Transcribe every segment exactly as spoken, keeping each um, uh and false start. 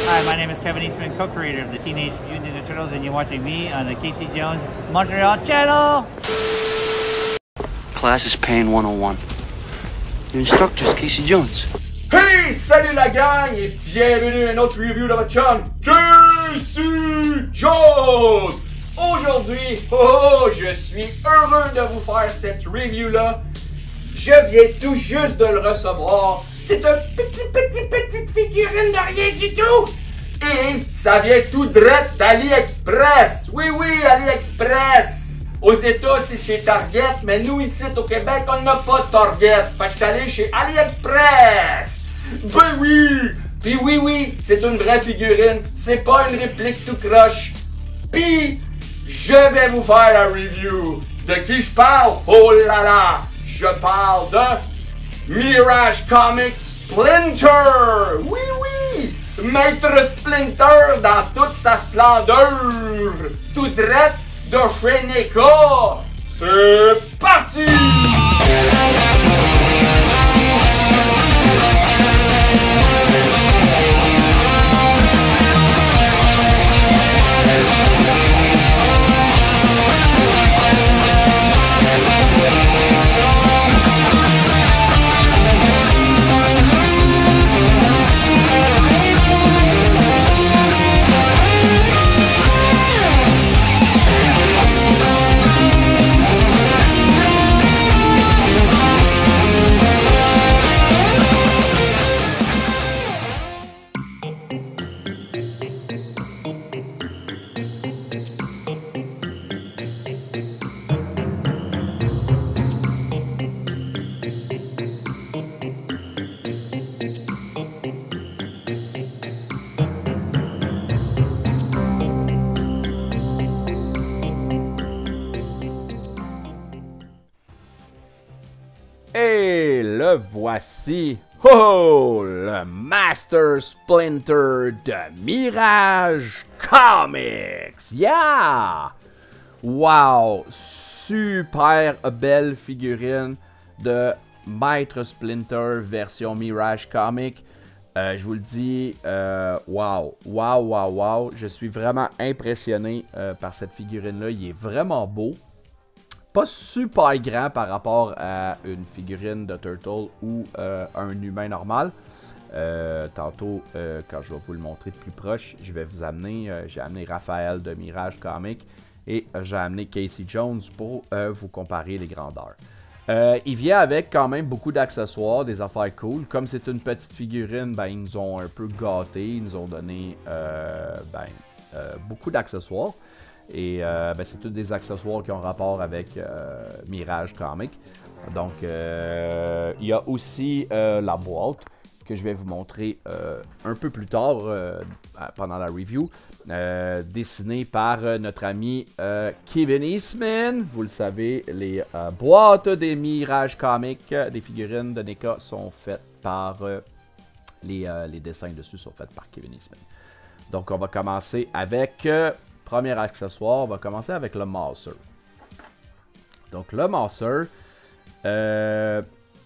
Hi, my name is Kevin Eastman, co-creator of the Teenage Mutant Ninja Turtles, and you're watching me on the Casey Jones Montreal channel. Class is Pain one oh one. Your instructor's Casey Jones. Hey, salut la gang et bienvenue à une autre review de votre chum, Casey Jones. Aujourd'hui, oh, oh, je suis heureux de vous faire cette review-là. Je viens tout juste de le recevoir. C'est un petit, petit, petite figurine de rien du tout. Et ça vient tout droit d'AliExpress. Oui, oui, AliExpress. Aux États, c'est chez Target, mais nous, ici, au Québec, on n'a pas de Target. Fait que je suis allé chez AliExpress. Ben oui. Puis oui, oui, c'est une vraie figurine. C'est pas une réplique tout croche. Puis, je vais vous faire la review. De qui je parle? Oh là là. Je parle de Mirage Comics Splinter! Oui, oui! Maître Splinter dans toute sa splendeur! Tout droit de chez NECA! C'est parti! Et le voici, oh, le Master Splinter de Mirage Comics, yeah! Wow, super belle figurine de Maître Splinter version Mirage Comics. Euh, je vous le dis, euh, wow, wow, wow, wow, je suis vraiment impressionné euh, par cette figurine-là, il est vraiment beau. Pas super grand par rapport à une figurine de Turtle ou euh, un humain normal. Euh, tantôt, euh, quand je vais vous le montrer de plus proche, je vais vous amener, euh, j'ai amené Raphaël de Mirage Comics et euh, j'ai amené Casey Jones pour euh, vous comparer les grandeurs. Euh, il vient avec quand même beaucoup d'accessoires, des affaires cool. Comme c'est une petite figurine, ben, ils nous ont un peu gâtés, ils nous ont donné euh, ben, euh, beaucoup d'accessoires. Et euh, ben, c'est tous des accessoires qui ont rapport avec euh, Mirage Comics. Donc, euh, il y a aussi euh, la boîte que je vais vous montrer euh, un peu plus tard euh, pendant la review. Euh, dessinée par euh, notre ami euh, Kevin Eastman. Vous le savez, les euh, boîtes des Mirage Comics, des figurines de NECA sont faites par... Euh, les, euh, les dessins dessus sont faits par Kevin Eastman. Donc, on va commencer avec... Euh, Premier accessoire, on va commencer avec le Mauser. Donc le Mauser, euh,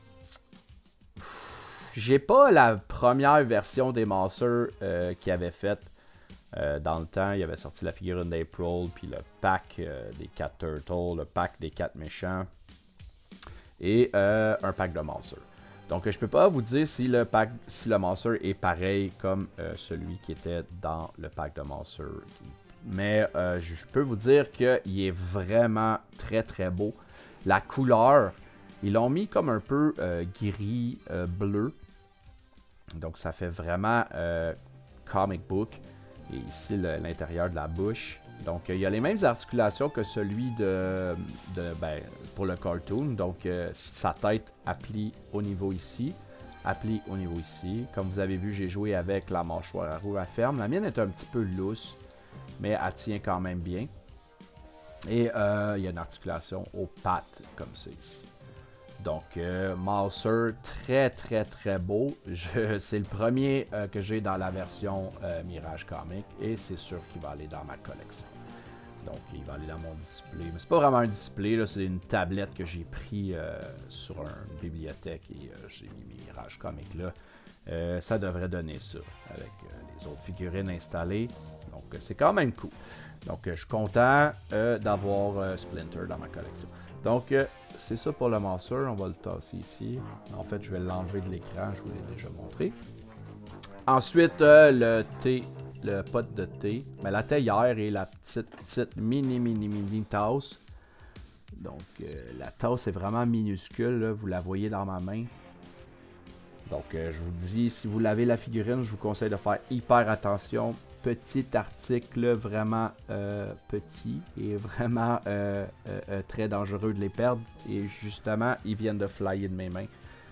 j'ai pas la première version des Mauser euh, qu'il avait faite euh, dans le temps. Il avait sorti la figurine d'April, puis le pack euh, des quatre Turtles, le pack des quatre méchants, et euh, un pack de Mauser. Donc je peux pas vous dire si le pack, si le Mauser est pareil comme euh, celui qui était dans le pack de Mauser. Mais euh, je peux vous dire qu'il est vraiment très très beau. La couleur, ils l'ont mis comme un peu euh, gris, euh, bleu. Donc ça fait vraiment euh, comic book. Et ici l'intérieur de la bouche. Donc euh, il y a les mêmes articulations que celui de, de ben, pour le cartoon. Donc euh, sa tête appliée au niveau ici. Appliée au niveau ici. Comme vous avez vu, j'ai joué avec la mâchoire à roue à ferme. La mienne est un petit peu lousse, mais elle tient quand même bien. Et euh, il y a une articulation aux pattes, comme ça ici. Donc, euh, Mauser, très très très beau. C'est le premier euh, que j'ai dans la version euh, Mirage Comics. Et c'est sûr qu'il va aller dans ma collection. Donc, il va aller dans mon display. Mais c'est pas vraiment un display, c'est une tablette que j'ai pris euh, sur une bibliothèque. Et euh, j'ai mis Mirage Comics là. Euh, ça devrait donner ça avec euh, les autres figurines installées. Donc, euh, c'est quand même cool. Donc, euh, je suis content euh, d'avoir euh, Splinter dans ma collection. Donc, euh, c'est ça pour le Monster. On va le tasser ici. En fait, je vais l'enlever de l'écran. Je vous l'ai déjà montré. Ensuite, euh, le thé, le pot de thé. Mais la théière et la petite, petite mini, mini, mini tasse. Donc, euh, la tasse est vraiment minuscule. Là, vous la voyez dans ma main. Donc, euh, je vous dis, si vous lavez la figurine, je vous conseille de faire hyper attention. Petit article, vraiment euh, petit et vraiment euh, euh, euh, très dangereux de les perdre. Et justement, ils viennent de flyer de mes mains.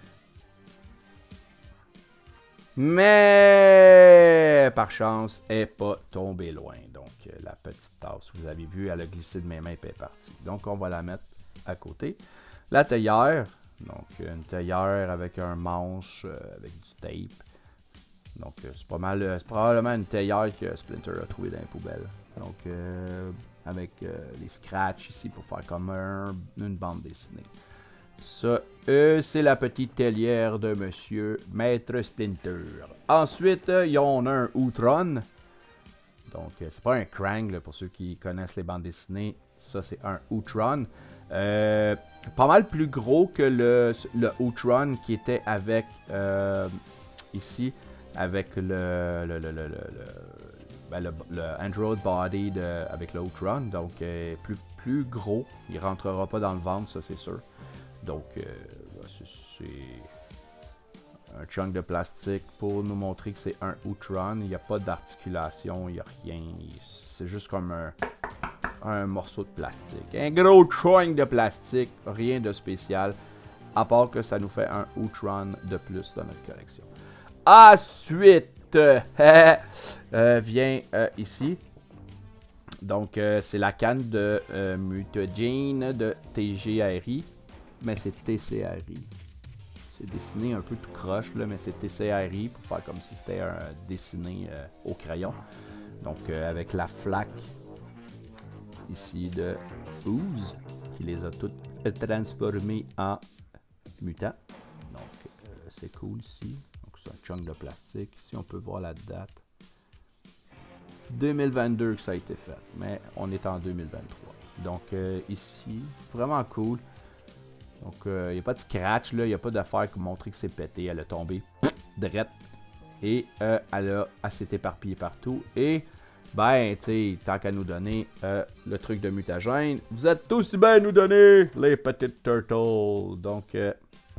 Mais, par chance, elle n'est pas tombée loin. Donc, euh, la petite tasse, vous avez vu, elle a glissé de mes mains et elle est partie. Donc, on va la mettre à côté. La théière, donc une théière avec un manche, euh, avec du tape. Donc, euh, c'est pas mal, euh, c'est probablement une théière que Splinter a trouvé dans les poubelles. Donc, euh, avec euh, les scratchs ici pour faire comme un, une bande dessinée. Ça, euh, c'est la petite théière de Monsieur Maître Splinter. Ensuite, euh, y on a un Outrun. Donc, euh, c'est pas un Krang, là, pour ceux qui connaissent les bandes dessinées. Ça, c'est un Outrun. Euh, pas mal plus gros que le, le Outrun qui était avec, euh, ici, avec le, le, le, le, le, ben le, le Android Body de, avec le Outrun. Donc, euh, plus, plus gros. Il rentrera pas dans le ventre, ça, c'est sûr. Donc, euh, c'est un chunk de plastique pour nous montrer que c'est un Outrun. Il n'y a pas d'articulation, il n'y a rien. C'est juste comme un, un morceau de plastique. Un gros chunk de plastique, rien de spécial. À part que ça nous fait un Outrun de plus dans notre collection. Ensuite, euh, euh, vient euh, ici. Donc, euh, c'est la canne de euh, Mutagene de T G R I. Mais c'est T C R I. C'est dessiné un peu tout croche, là, mais c'est T C R I pour faire comme si c'était un dessiné euh, au crayon. Donc, euh, avec la flaque ici de Ooze, qui les a toutes transformées en mutants. Donc, euh, c'est cool ici. Donc, c'est un chunk de plastique. Ici, on peut voir la date. deux mille vingt-deux que ça a été fait, mais on est en deux mille vingt-trois. Donc, euh, ici, vraiment cool. Donc, il euh, n'y a pas de scratch, il n'y a pas d'affaire pour montrer que c'est pété. Elle a tombé drette. Et euh, elle, a, elle s'est éparpillée partout. Et, ben, tu sais, tant qu'à nous donner euh, le truc de mutagène, vous êtes aussi bien nous donner les petites turtles. Donc, euh,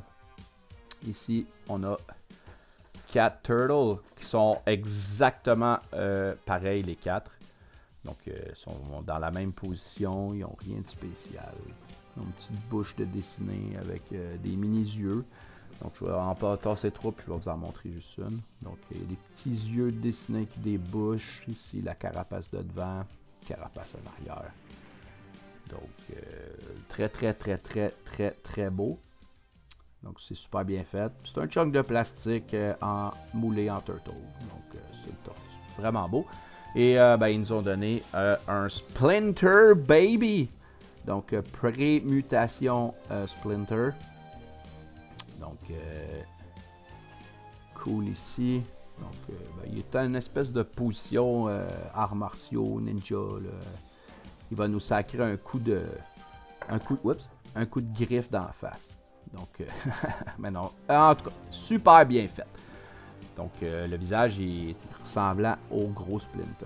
ici, on a quatre turtles qui sont exactement euh, pareils, les quatre. Donc, ils euh, sont dans la même position, ils n'ont rien de spécial. Une petite bouche de dessinée avec euh, des mini-yeux. Donc, je vais en tasser trois, puis je vais vous en montrer juste une. Donc, il y a des petits yeux dessinés avec des bouches. Ici, la carapace de devant, carapace en arrière. Donc, euh, très, très, très, très, très, très beau. Donc, c'est super bien fait. C'est un chunk de plastique euh, en, moulé en turtle. Donc, euh, c'est le tortue. Vraiment beau. Et, euh, ben, ils nous ont donné euh, un Splinter Baby. Donc, euh, pré-mutation euh, Splinter. Donc, euh, cool ici. Donc, euh, ben, il est en une espèce de position euh, arts martiaux, ninja. Là. Il va nous sacrer un coup de... Un coup, whoops, un coup de griffe dans la face. Donc, euh, mais non. En tout cas, super bien fait. Donc, euh, le visage est ressemblant au gros Splinter.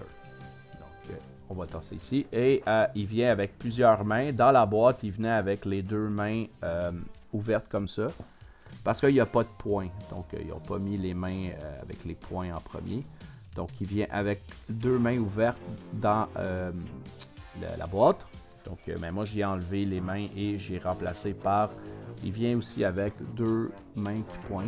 On va tasser ici. Et euh, il vient avec plusieurs mains. Dans la boîte, il venait avec les deux mains euh, ouvertes comme ça. Parce qu'il n'y a pas de poing. Donc, euh, ils n'ont pas mis les mains euh, avec les poings en premier. Donc, il vient avec deux mains ouvertes dans euh, la, la boîte. Donc, euh, mais moi, j'ai enlevé les mains et j'ai remplacé par... Il vient aussi avec deux mains qui pointent.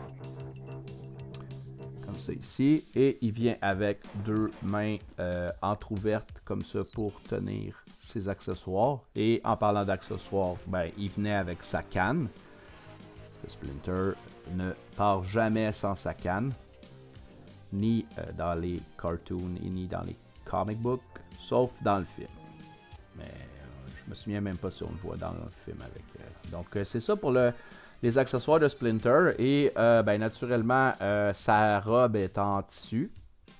Comme ça ici. Et il vient avec deux mains euh, entrouvertes comme ça pour tenir ses accessoires. Et en parlant d'accessoires, ben, il venait avec sa canne. Parce que Splinter ne part jamais sans sa canne. Ni euh, dans les cartoons et ni dans les comic books. Sauf dans le film. Mais euh, je me souviens même pas si on le voit dans le film avec. Euh, donc euh, c'est ça pour le... les accessoires de Splinter. Et euh, ben, naturellement, euh, sa robe est en tissu.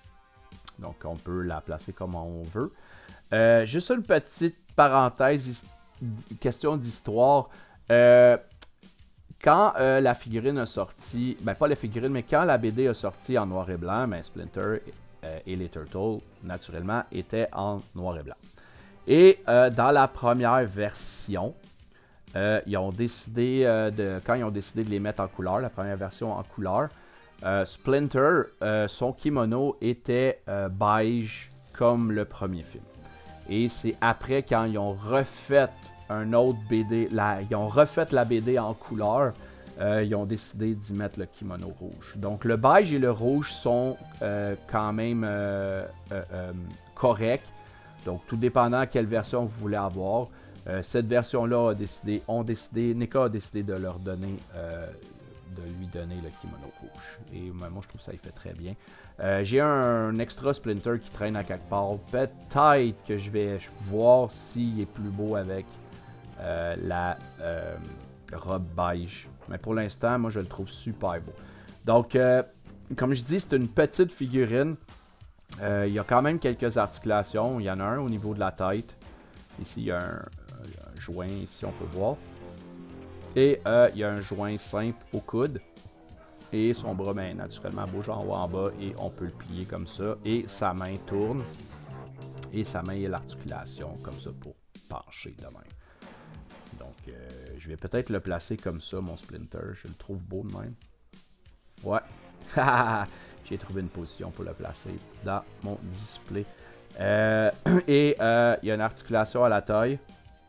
Donc, on peut la placer comme on veut. Euh, juste une petite parenthèse, question d'histoire. Euh, quand euh, la figurine a sorti, ben pas la figurine, mais quand la B D a sorti en noir et blanc, ben Splinter euh, et les Turtles, naturellement, étaient en noir et blanc. Et euh, dans la première version, euh, ils ont décidé, euh, de, quand ils ont décidé de les mettre en couleur, la première version en couleur, euh, Splinter, euh, son kimono était euh, beige comme le premier film. Et c'est après, quand ils ont refait un autre B D, la, ils ont refait la B D en couleur, euh, ils ont décidé d'y mettre le kimono rouge. Donc le beige et le rouge sont euh, quand même euh, euh, euh, corrects. Donc tout dépendant quelle version vous voulez avoir. Euh, cette version-là a décidé, ont décidé, N E C A a décidé de leur donner, euh, de lui donner le kimono rouge. Et moi je trouve que ça il fait très bien. Euh, J'ai un, un extra Splinter qui traîne à quelque part. Peut-être que je vais voir s'il est plus beau avec euh, la euh, robe beige. Mais pour l'instant, moi je le trouve super beau. Donc, euh, comme je dis, c'est une petite figurine. Euh, il y a quand même quelques articulations. Il y en a un au niveau de la tête. Ici, il y a un, un joint, ici on peut voir. Et euh, il y a un joint simple au coude. Et son bras, ben, naturellement, bouge en haut en bas et on peut le plier comme ça. Et sa main tourne. Et sa main est l'articulation comme ça pour pencher de même. Donc, euh, je vais peut-être le placer comme ça, mon Splinter. Je le trouve beau de même. Ouais. J'ai trouvé une position pour le placer dans mon display. Euh, et euh, il y a une articulation à la taille.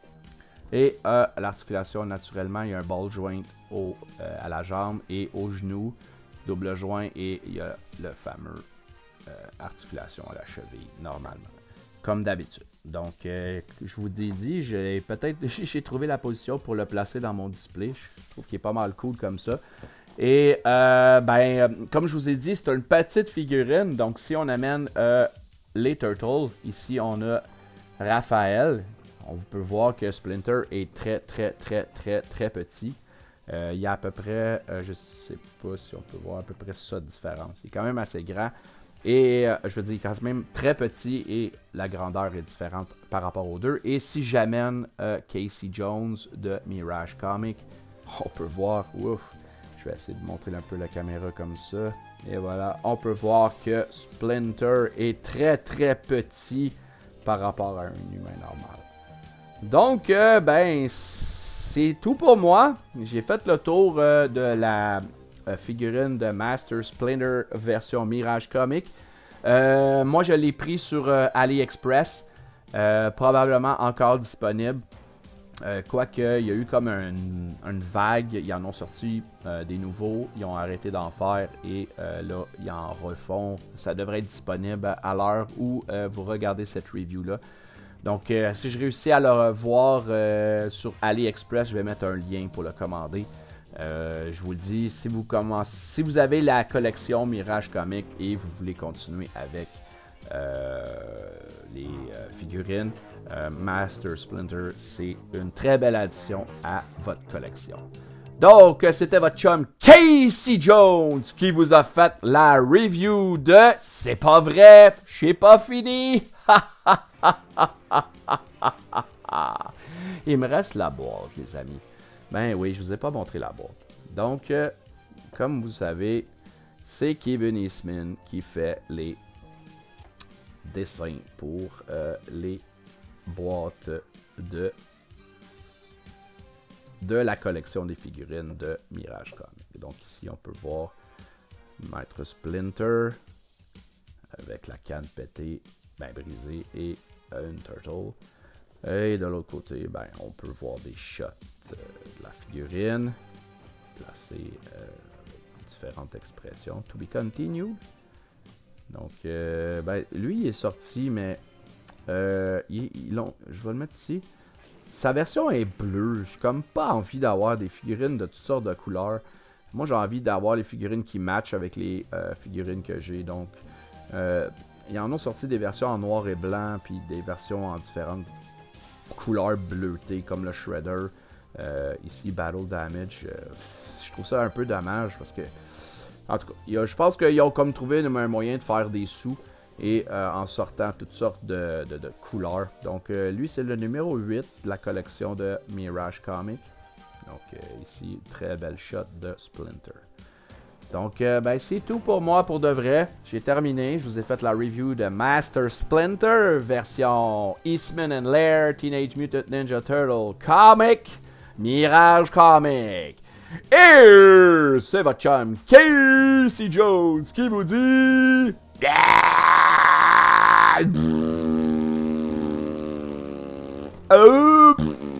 Et euh, l'articulation, naturellement, il y a un ball joint au, euh, à la jambe et au genou. Double joint et il y a le fameux euh, articulation à la cheville, normalement. Comme d'habitude. Donc, euh, je vous ai dit, j'ai peut-être j'ai trouvé la position pour le placer dans mon display. Je trouve qu'il est pas mal cool comme ça. Et, euh, ben, comme je vous ai dit, c'est une petite figurine. Donc, si on amène euh, les Turtles, ici, on a Raphaël. On peut voir que Splinter est très, très, très, très, très petit. Euh, il y a à peu près, euh, je sais pas si on peut voir à peu près ça de différence. Il est quand même assez grand. Et euh, je veux dire, il est quand même très petit et la grandeur est différente par rapport aux deux. Et si j'amène euh, Casey Jones de Mirage Comics, on peut voir, ouf, je vais essayer de montrer un peu la caméra comme ça. Et voilà, on peut voir que Splinter est très, très petit par rapport à un humain normal. Donc, euh, ben, c'est tout pour moi. J'ai fait le tour euh, de la euh, figurine de Master Splinter version Mirage Comics. Euh, moi, je l'ai pris sur euh, AliExpress. Euh, probablement encore disponible. Euh, Quoique, il y a eu comme un, une vague. Ils en ont sorti euh, des nouveaux. Ils ont arrêté d'en faire. Et euh, là, ils en refont. Ça devrait être disponible à l'heure où euh, vous regardez cette review-là. Donc, euh, si je réussis à le voir euh, sur AliExpress, je vais mettre un lien pour le commander. Euh, je vous le dis, si vous, commencez, si vous avez la collection Mirage Comics et vous voulez continuer avec euh, les euh, figurines, euh, Master Splinter, c'est une très belle addition à votre collection. Donc, c'était votre chum Casey Jones qui vous a fait la review de « C'est pas vrai, j'ai pas fini ». Il me reste la boîte, les amis. Ben oui, je vous ai pas montré la boîte. Donc, euh, comme vous savez, c'est Kevin Eastman qui fait les dessins pour euh, les boîtes de de la collection des figurines de Mirage Comics. Donc ici, on peut voir Maître Splinter avec la canne pétée, ben brisée, et euh, une turtle. Et de l'autre côté, ben, on peut voir des shots euh, de la figurine placée euh, avec différentes expressions. To be continued. Donc, euh, ben, lui, il est sorti, mais euh, il, il ont, je vais le mettre ici. Sa version est bleue. J'ai comme pas envie d'avoir des figurines de toutes sortes de couleurs. Moi, j'ai envie d'avoir les figurines qui matchent avec les euh, figurines que j'ai. Donc, euh, ils en ont sorti des versions en noir et blanc, puis des versions en différentes couleurs bleutées, comme le Shredder. Euh, ici, Battle Damage. Euh, je trouve ça un peu dommage, parce que... En tout cas, a, je pense qu'ils ont comme trouvé un moyen de faire des sous. et euh, en sortant toutes sortes de, de, de couleurs. Donc euh, lui c'est le numéro huit de la collection de Mirage Comics. Donc euh, ici, très belle shot de Splinter. Donc euh, ben, c'est tout pour moi pour de vrai. J'ai terminé, je vous ai fait la review de Master Splinter version Eastman and Laird Teenage Mutant Ninja Turtle Comic Mirage Comics. Et c'est votre chum Casey Jones qui vous dit oh.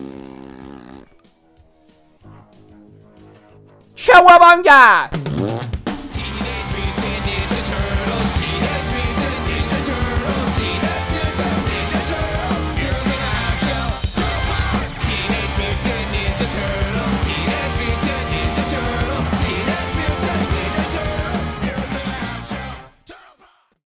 Chawabanga!